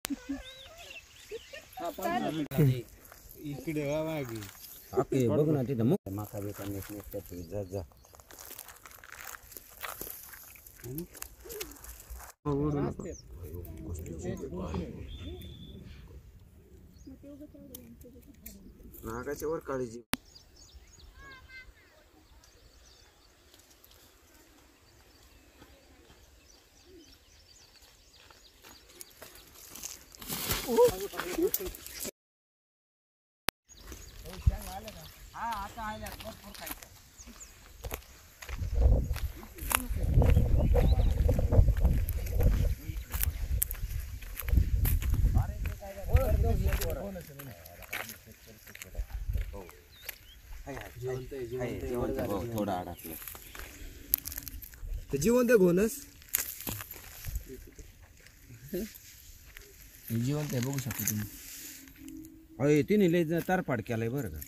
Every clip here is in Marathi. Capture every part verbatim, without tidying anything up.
इकडे वागी ओके बघ ना तिथं मग माका बेटा नेट नेट करतो जा जा नागाच्या वर काळजी हा आता आल्या भरपूर खायचं थोडा अडकलं ते जिवंत घोणस जिवंत आहे बघू शकता तुम्ही. अय तिने लय तारपाड केलाय बरं का.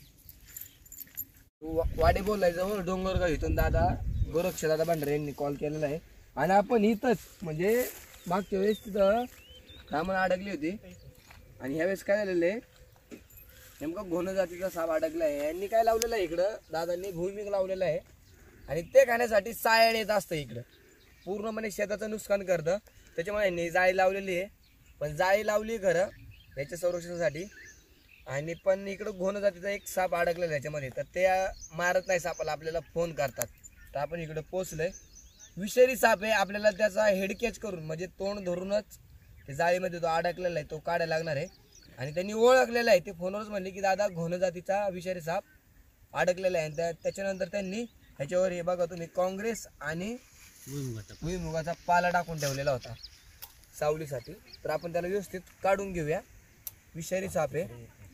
वाडे बोलाय जवळ डोंगरगाव इथून दादा गोरक्ष दादा भांडारे यांनी कॉल केलेला आहे आणि आपण इथंच म्हणजे मागच्या वेळेस तिथं कामाला अडकली होती आणि ह्यावेळेस काय झालेलं आहे नेमकं घोण जातीचा साप अडकला आहे. यांनी काय लावलेलं आहे इकडं दादांनी भुईमुग लावलेलं आहे आणि ते खाण्यासाठी सायड येत असतं इकडं पूर्णपणे शेताचं नुकसान करतं त्याच्यामुळे यांनी जाळी लावलेली आहे. पण जाळी लावली खरं याच्या संरक्षणासाठी आणि पण इकडं घोण जातीचा एक साप अडकलेला आहे याच्यामध्ये तर ते मारत नाही सापाला आपल्याला फोन करतात तर आपण इकडे पोचलोय. विषारी साप आहे आपल्याला त्याचा हेड कॅच करून म्हणजे तोंड धरूनच ते जाळीमध्ये तो अडकलेला आहे तो काढायला लागणार आहे आणि त्यांनी ओळखलेला आहे ते फोनवरच म्हणले की दादा घोण जातीचा विषारी साप अडकलेला आहे. त्या त्याच्यानंतर त्यांनी ह्याच्यावर हे बघा तुम्ही काँग्रेस आणि भुईमुगाचा पाला टाकून ठेवलेला होता सावलीसाठी तर आपण त्याला व्यवस्थित काढून घेऊया. विषारी साप आहे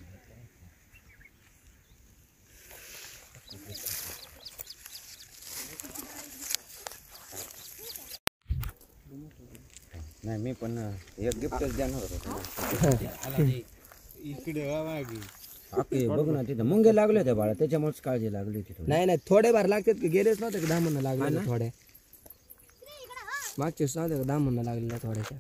नाही मी पण एक गिफ्टच देणार होतो इकडे वागी ओके बघ ना तिथं मुंगे लागले होते बाळा त्याच्यामुळेच काळजी लागली होती थोडी. नाही नाही थोडे बार लागतात की गेलेच नव्हते का दामणला लागले थोड्या मागचे नव्हते का दामणला लागलेल्या थोड्याशा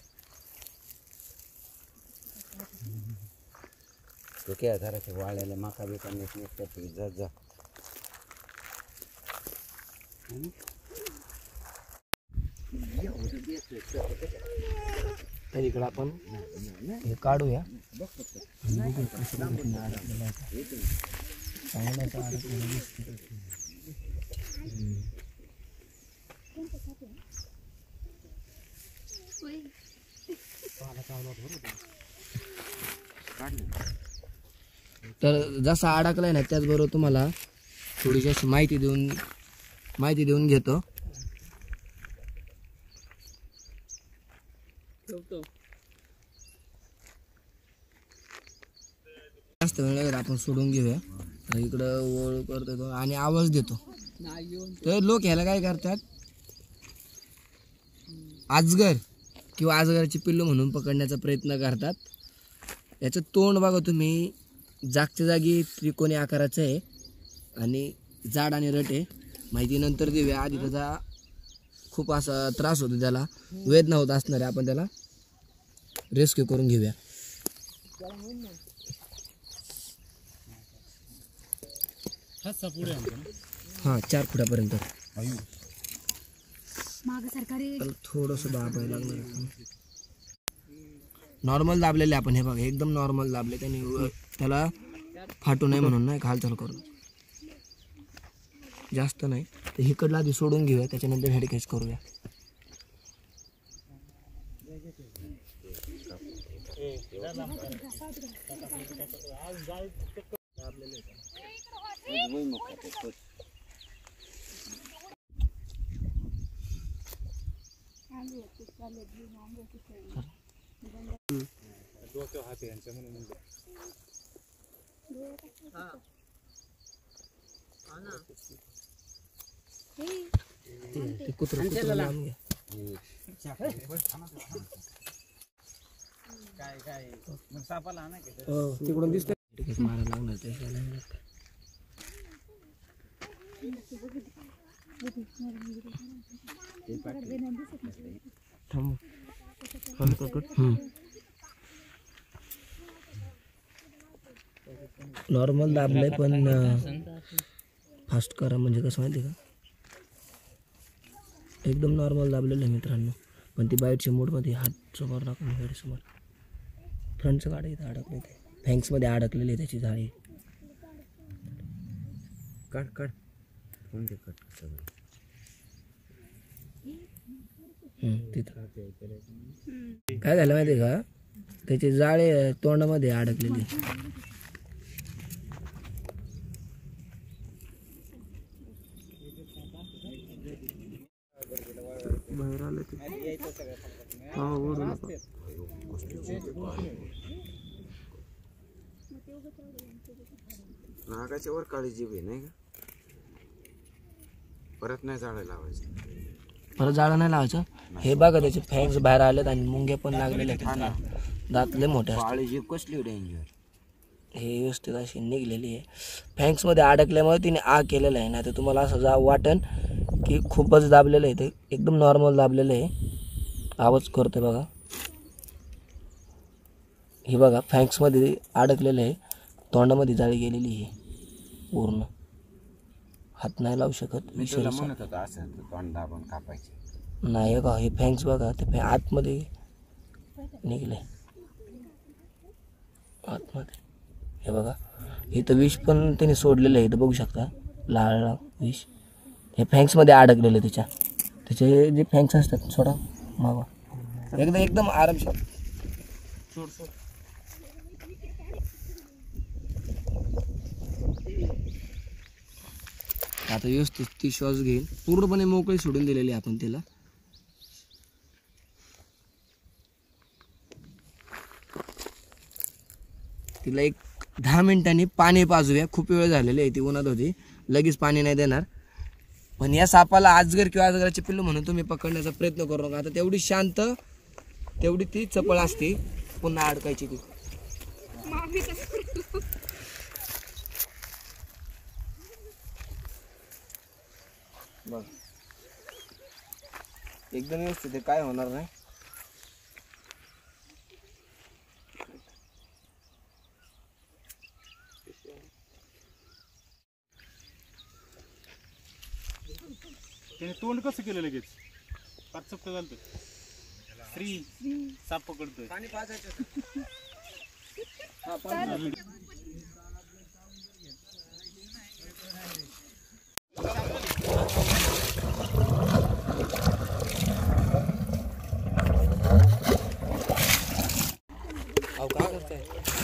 तो काय धरायचे वाळ्याला माका बेटा नेट नेट करतो जा जा तर इकडं आपण हे काढूया तर जसा अडकलाय ना त्याचबरोबर तुम्हाला थोडीशी अशी माहिती देऊन माहिती देऊन घेतो. जास्त वेळ लागेल आपण सोडून घेऊया इकडं ओळ करतो आणि आवाज देतो तर लोक ह्याला काय करतात आजगर किंवा आजगराची पिल्लू म्हणून पकडण्याचा प्रयत्न करतात. याचं तोंड बघा तुम्ही जागच्या जागी त्रिकोणी आकाराचं आहे आणि जाड आणि रट आहे. माहिती नंतर देऊया आधी त्याचा खूप असा त्रास होतो त्याला वेदना होत असणार आहे आपण त्याला रेस्क्यू करून घेऊया. हां चार फुटापर्यंत थोडंसं दाबायला लागणार. नॉर्मल दाबलेले आपण हे बघा एकदम नॉर्मल दाबले त्याने त्याला फाटू नये म्हणून नाही हालचाल करून जास्त नाही तर इकडला आधी सोडून घेऊया त्याच्यानंतर हेड कॅच करूया. डोक्यावर हात यांच्या म्हणून म्हणलं ते कुत्रं कुत्रं लांब घ्या. काय काय मग सापाला आणा की तिकडून दिसतंय मारायला लागणार त्याला थांब हलकं कट. नॉर्मल दाबलंय पण फास्ट करा म्हणजे कसं माहिती का, एकदम नॉर्मल दाबलेलं आहे मित्रांनो. पण ती बाईटच्या मोडमध्ये हात समोर टाकून गाडीसमोर फ्रंटचं गाडी इथं अडकले ते फँक्समध्ये अडकलेली आहे त्याची जाळी. कट कट कोणते कट सगळं तिथं काय झालं माहिती आहे का, त्याची जाळे तोंडामध्ये अडकलेली. बाहेर आलं ते हा ओरडू नका. नागाच्या वर काळी जीभ आहे नाही का, परत नाही जाळं लावायचं. परत जाळं नाही लावायचं. हे बघा त्याचे फॅन्स बाहेर आलेत आणि मुंग्या पण लागलेले आहेत. दात लय मोठे असतात. काळी जीभ कसली डेंजर. हे व्यवस्थित अशी निघलेली आहे. फॅन्क्समध्ये अडकल्यामुळे तिने आ केलेलं आहे. नाही तर तुम्हाला असं जा वाटन की खूपच दाबलेलं आहे. ते एकदम नॉर्मल दाबलेलं आहे. आवाज करतोय बघा. हे बघा फॅन्क्समध्ये अडकलेलं आहे. तोंडामध्ये जाळी गेलेली आहे पूर्ण. हात नाही लावू शकत. मी तुला म्हणत होतो असं तोंड दाबून कापायचे नाही का. हे फॅन्क्स बघा ते फॅ आतमध्ये निघले आतमध्ये. हे बघा इथं विष पण त्याने सोडलेलं आहे. इथं बघू शकता लाल लाल विष हे फॅन्क्समध्ये अडकलेलं त्याच्या. त्याचे जे फॅन्क्स असतात सोडा मागं एकदम एकदम आरामशीर सोड सोड. आता व्यवस्थित ती श्वास घेईल. पूर्णपणे मोकळी सोडून दिलेली आपण तिला. तिला एक दहा मिनिटांनी पाणी पाजूया. खूप वेळ झालेली आहे ती उन्हात होती. लगेच पाणी नाही देणार. पण या सापाला आजगर किंवा आजगराचे पिल्लू म्हणून तुम्ही पकडण्याचा प्रयत्न करू नका. आता तेवढी शांत तेवढी ती चपळ असते. पुन्हा अडकायची ती. बघ एकदम व्यवस्थित आहे. काय होणार नाही. त्याने तोंड कसं केलं लगेच पाच चपक घालतो. श्री साप पकडतोय. पाणी पाजायचं. अहो काय करताय.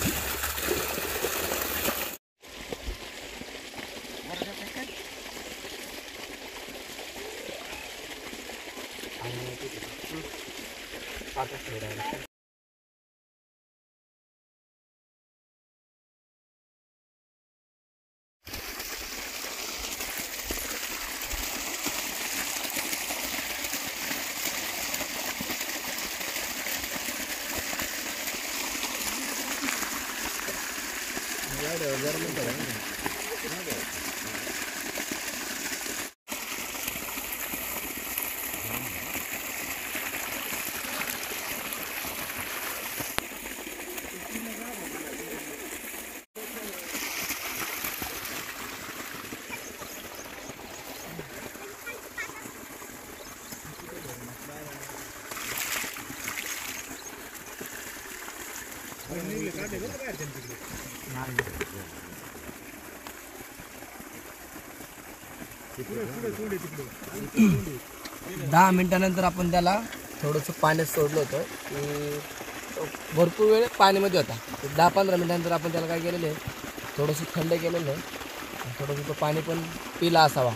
दहा मिनिटानंतर आपण त्याला थोडंसं पाण्यात सोडलं होतं की भरपूर वेळ पाण्यामध्ये होता. दहा पंधरा मिनिटानंतर आपण त्याला काय केलेलं आहे थोडंसं थंड केलेलं आहे. थोडंसं तो पाणी पण पिला असावा.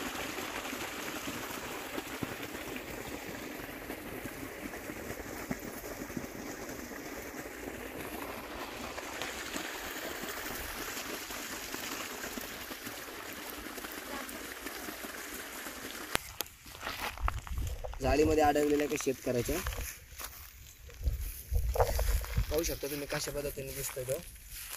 जाळीमध्ये अडकलेल्या काही शेतकऱ्याच्या पाहू शकता तुम्ही कशा पद्धतीने दिसतोय तो.